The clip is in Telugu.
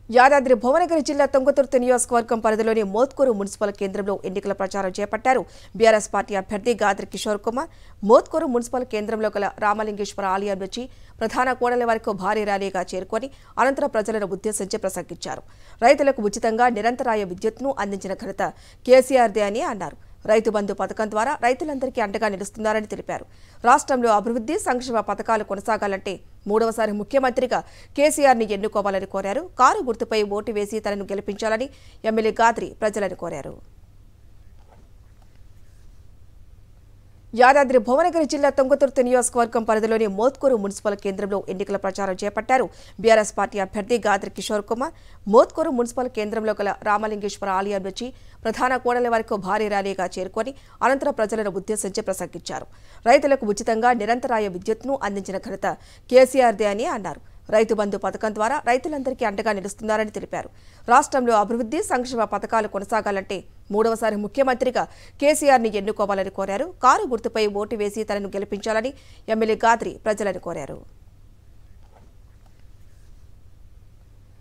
యాదాద్రి భువనగిరి జిల్లా తుంగతుర్తి నియోజకవర్గం పరిధిలోని మోత్కూరు మున్సిపల్ కేంద్రంలో ఎన్నికల ప్రచారం చేపట్టారు. బీఆర్ఎస్ పార్టీ అభ్యర్థి గాద్రి కిషోర్ కుమార్ మోత్కూరు మున్సిపల్ కేంద్రంలో గల రామలింగేశ్వర ఆలయం నుంచి ప్రధాన కూడలి వరకు భారీ ర్యాలీగా చేరుకొని అనంతరం ప్రజలను ఉద్దేశించి ప్రసంగించారు. రైతులకు ఉచితంగా నిరంతరాయ విద్యుత్ను అందించిన ఘనత కేసీఆర్దే అని అన్నారు. రైతు బంధు పథకం ద్వారా రైతులందరికీ అండగా నిలుస్తున్నారని తెలిపారు. రాష్ట్రంలో అభివృద్ధి సంక్షేమ పథకాలు కొనసాగాలంటే మూడవసారి ముఖ్యమంత్రిగా కేసీఆర్ని ఎన్నుకోవాలని కోరారు. కారు గుర్తుపై ఓటు వేసి తనను గెలిపించాలని ఎమ్మెల్యే గాద్రి ప్రజలను కోరారు. యాదాద్రి భువనగిరి జిల్లా తుంగతుర్తి నియోజకవర్గం పరిధిలోని మోత్కూరు మున్సిపల్ కేంద్రంలో ఎన్నికల ప్రచారం చేపట్టారు. బీఆర్ఎస్ పార్టీ అభ్యర్థి గాద్రి కిషోర్ కుమార్ మోత్కూరు మున్సిపల్ కేంద్రంలో గల రామలింగేశ్వర ఆలయం నుంచి ప్రధాన కూడలి వరకు భారీ ర్యాలీగా చేరుకొని అనంతరం ప్రజలను ఉద్దేశించి ప్రసంగించారు. రైతులకు ఉచితంగా నిరంతరాయ విద్యుత్ను అందించిన ఘనత కేసీఆర్దే అని అన్నారు. రైతు బంధు పథకం ద్వారా రైతులందరికీ అండగా నిలుస్తున్నారని తెలిపారు. రాష్ట్రంలో అభివృద్ధి సంక్షేమ పథకాలు కొనసాగాలంటే మూడవసారి ముఖ్యమంత్రిగా కేసీఆర్ని ఎన్నుకోవాలని కోరారు. కారు గుర్తుపై ఓటు వేసి తనను గెలిపించాలని ఎమ్మెల్యే గాద్రి ప్రజలను కోరారు.